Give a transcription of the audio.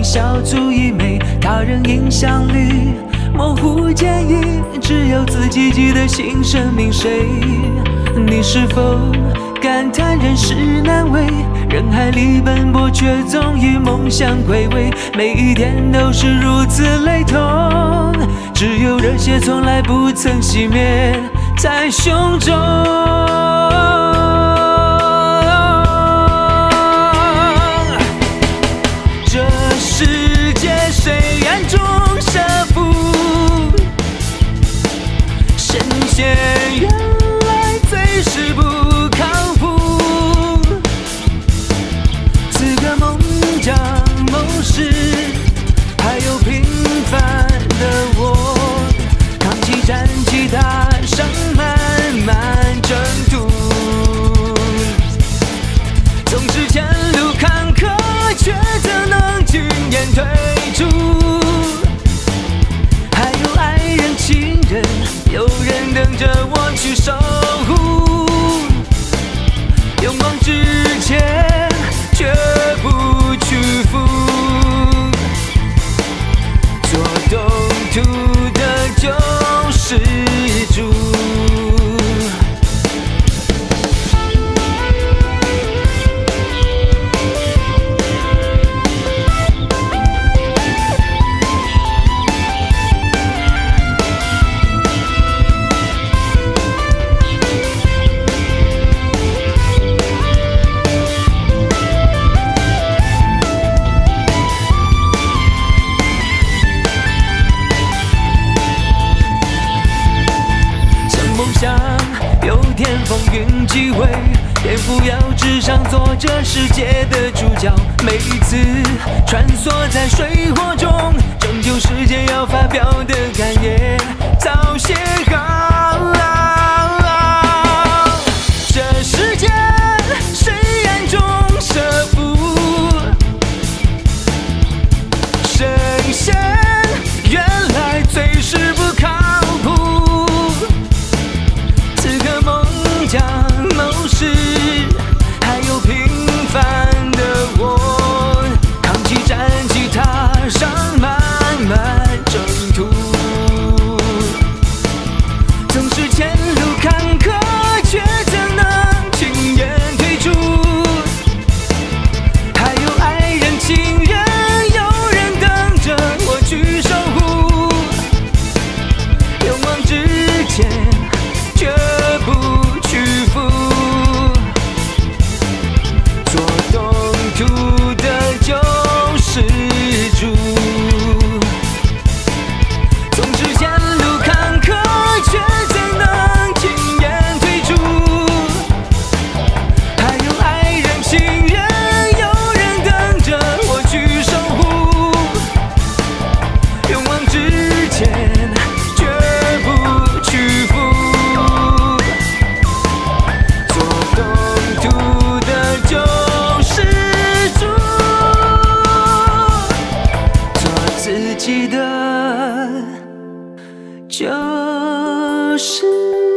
小足以美，他人影响里模糊建议，只有自己记得心声明谁。你是否感叹人世难为？人海里奔波，却总与梦想归位。每一天都是如此雷同，只有热血从来不曾熄灭在胸中。这世界谁暗中设伏？神仙原来最是不靠谱。此刻梦讲谋事，还有平凡的我，扛起战旗，踏上漫漫征途。纵使前路坎坷，却怎能轻言退出？还有爱人亲人，有人等着我去守护。勇往直前，绝不屈服。做东土的救世主。有天风云际会，天赋要纸上做这世界的主角。每一次穿梭在水火中，拯救世界要发表的感言早写好。这世界谁暗中设伏？神仙原来最是不靠谱。讲谋事，还有平凡的我，扛起战旗，踏上漫漫征途。纵使前路坎坷，却怎能轻言退出？还有爱人亲人，有人等着我去守护。勇往直前，绝不屈服。做东土的救世主。纵使前路坎坷，却怎能轻言退出？还有爱人亲人，有人等着我去守护。勇往直前，绝不屈服。自己的救世